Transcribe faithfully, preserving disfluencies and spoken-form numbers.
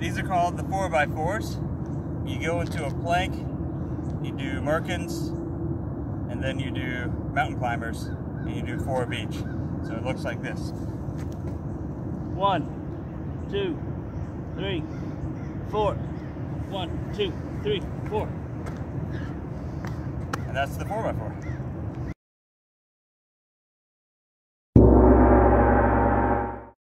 These are called the four by fours. You go into a plank, you do merkins, and then you do mountain climbers, and you do four of each. So it looks like this. One, two, three, four. One, two, three, four. And that's the four by four.